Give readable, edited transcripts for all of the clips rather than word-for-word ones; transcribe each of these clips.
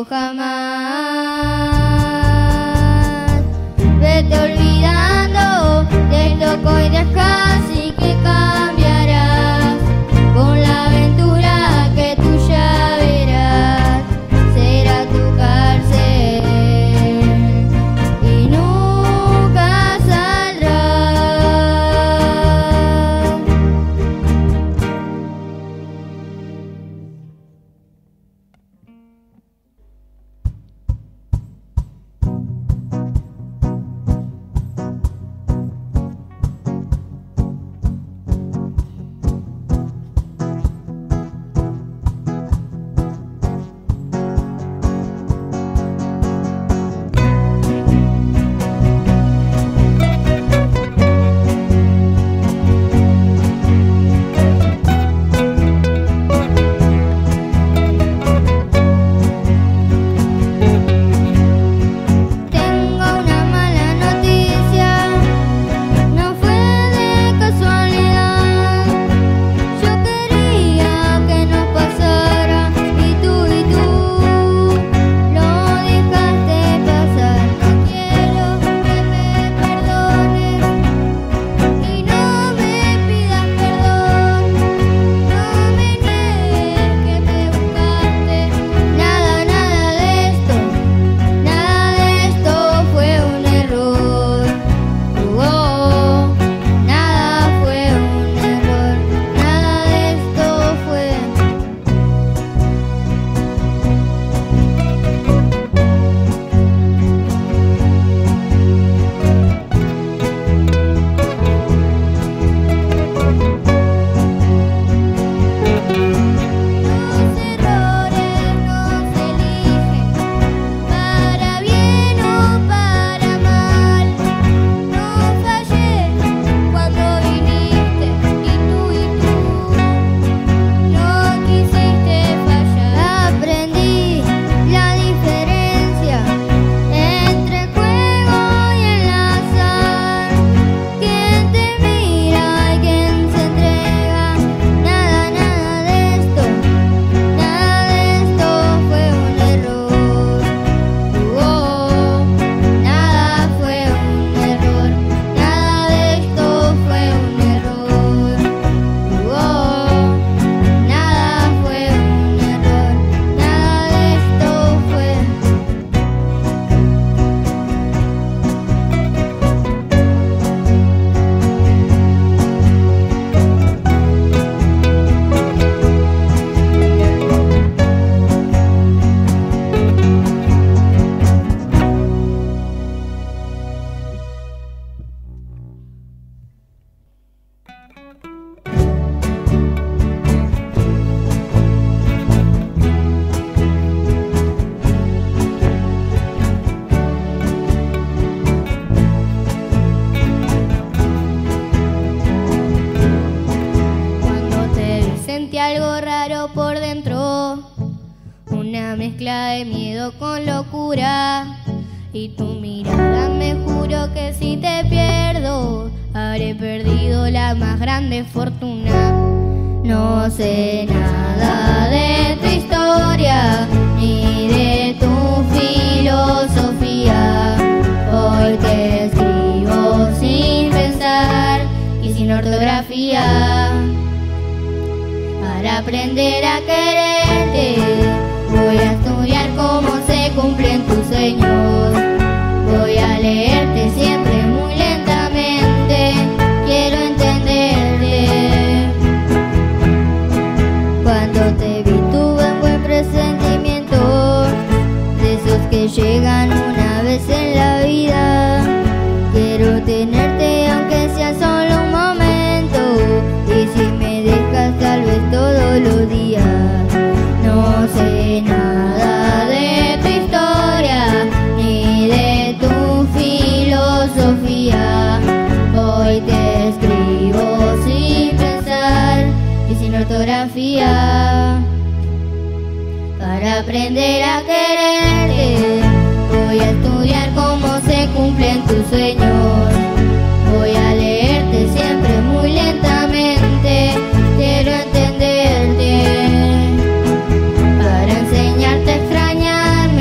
quiero jamás. Vete olvidando del loco y dejas y que cambiarás con la aventura que tú ya verás. Será tu cárcel y nunca saldrás. Mezcla de miedo con locura, y tu mirada me juro que si te pierdo habré perdido la más grande fortuna. No sé nada de tu historia ni de tu filosofía. Hoy te escribo sin pensar y sin ortografía. Para aprender a quererte voy a estudiar cómo se cumplen tus sueños. Voy a leerte siempre muy lentamente. Quiero entenderte. Cuando te vi tuve un buen presentimiento, de esos que llegan una vez en la vida. Quiero tenerte aunque sea solo un momento, y si me dejas tal vez todos los días. No sé nada de tu historia ni de tu filosofía. Hoy te escribo sin pensar y sin ortografía. Para aprender a quererte voy a estudiar cómo se cumplen tus sueños. Voy a leerte siempre muy lentamente. Quiero entenderte. Para enseñarte a extrañarme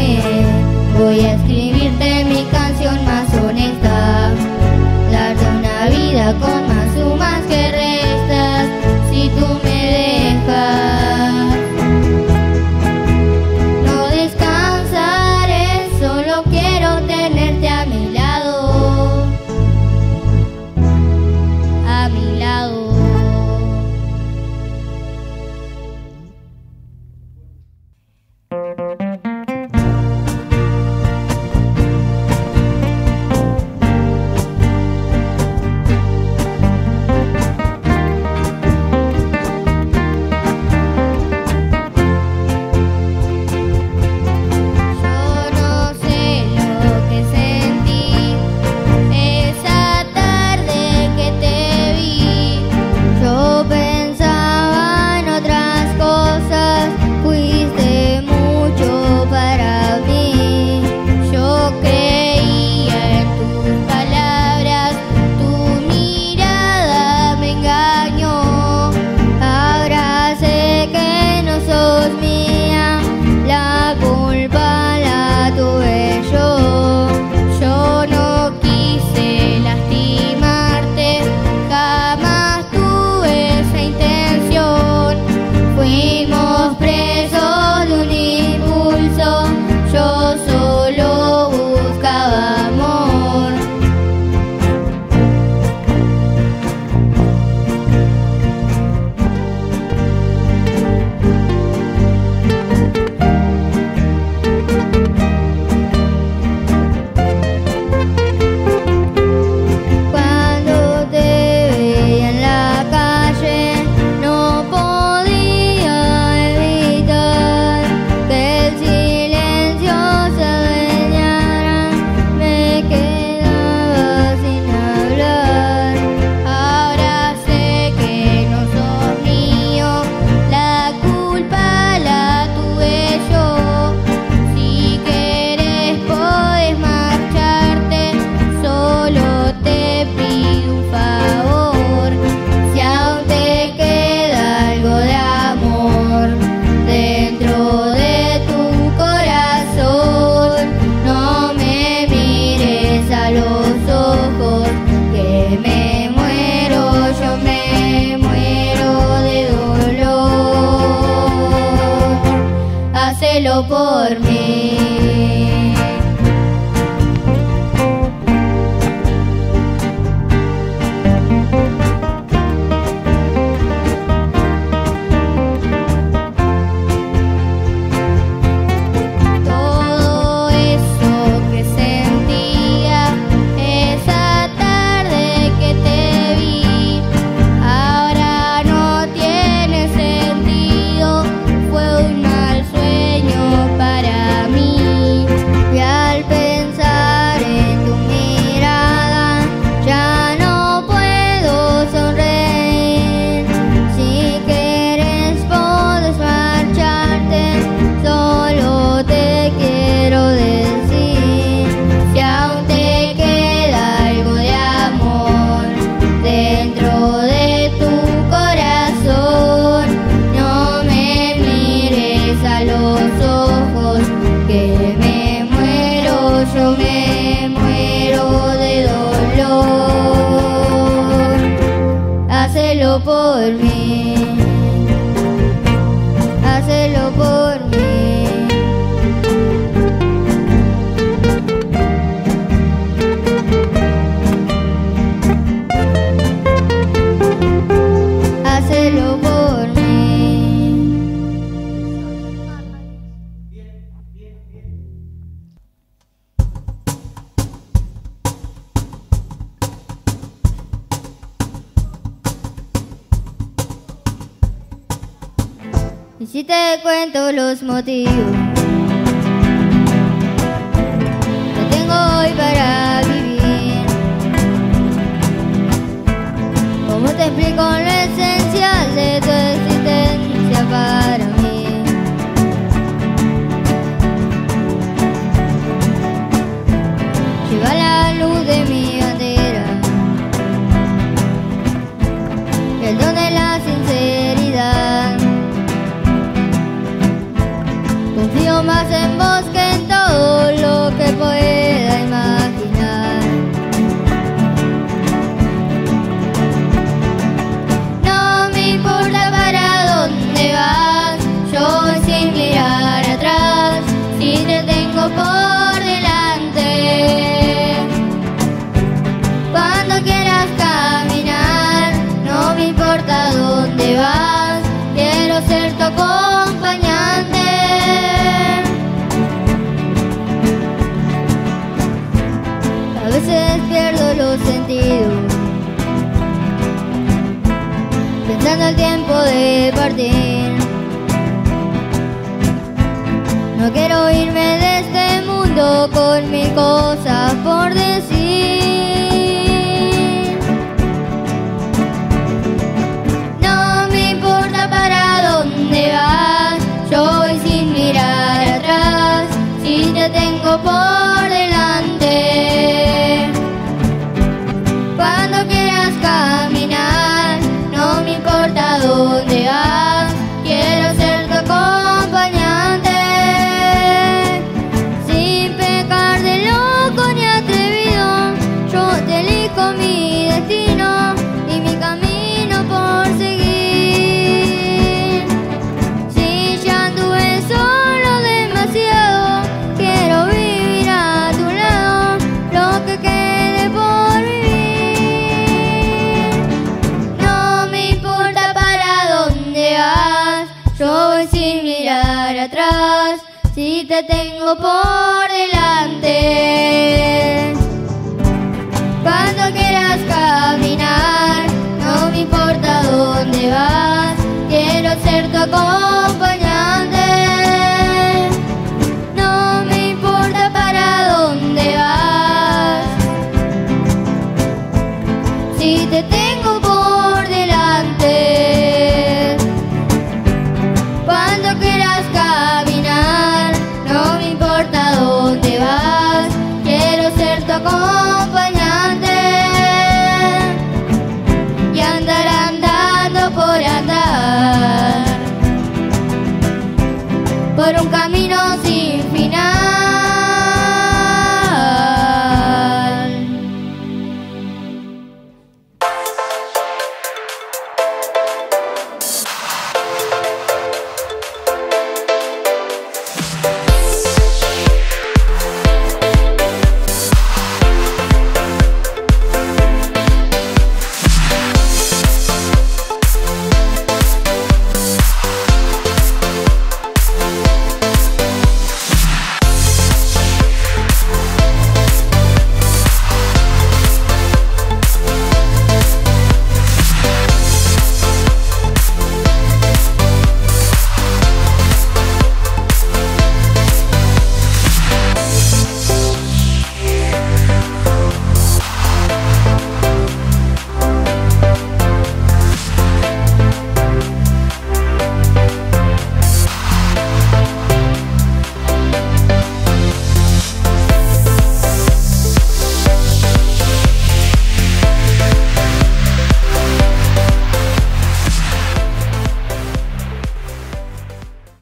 por mí. Hazlo por mí, hazlo por mí. Hazlo por mí. Y si te cuento los motivos que tengo hoy para vivir, ¿cómo te explico lo esencial de tu existencia para mí? Lleva la luz de mi bandera y el don de la sinceridad. Confío más en vos que en todo lo que pueda imaginar. No me importa para dónde vas, yo voy sin mirar atrás, si te tengo por delante. Cuando quieras caminar, no me importa dónde vas, quiero ser tu acompañante. A veces pierdo los sentidos, pensando el tiempo de partir. No quiero irme de este mundo con mil cosas por decir. No me importa para dónde vas, yo voy sin mirar atrás, si te tengo por delante. Cuando quieras caminar, no me importa dónde vas, quiero ser tu acompañante. Sin pecar de loco ni atrevido, yo te elijo mi destino y mi camino por seguir. Si ya anduve solo demasiado, quiero vivir a tu lado lo que quede por vivir. No me importa para dónde vas, yo voy sin mirar atrás, si te tengo por delante. Cuando quieras caminar, no me importa dónde vas, quiero ser tu acompañante. No me importa para dónde vas, si te